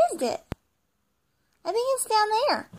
is it? I think it's down there.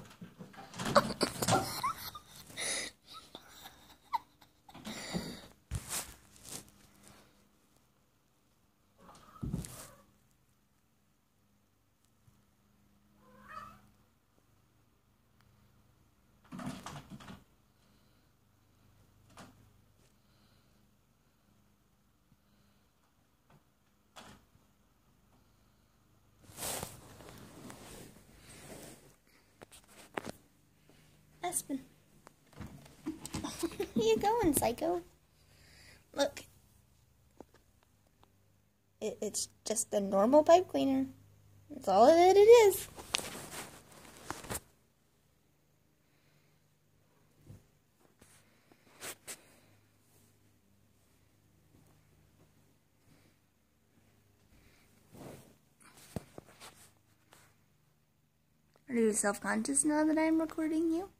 Aspen. Where you going, psycho? Look. It's just a normal pipe cleaner. That's all that it is. Are you self-conscious now that I'm recording you?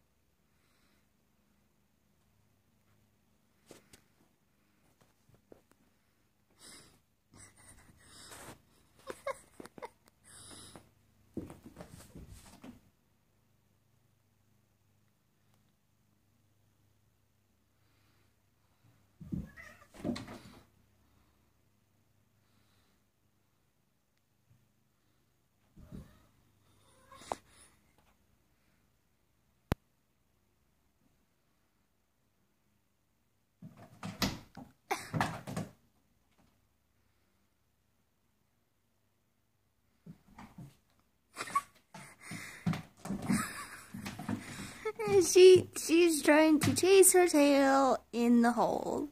She's trying to chase her tail in the hole.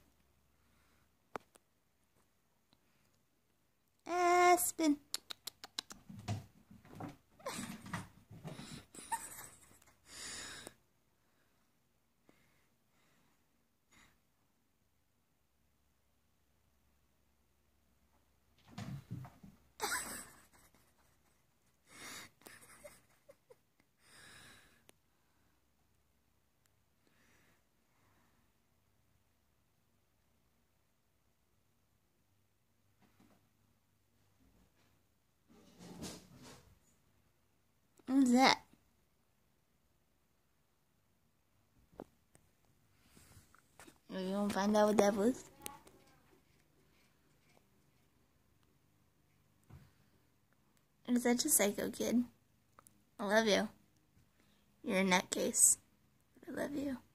Aspen. What's that? Are you gonna find out what that was? You're such a psycho kid. I love you. You're a nutcase. I love you.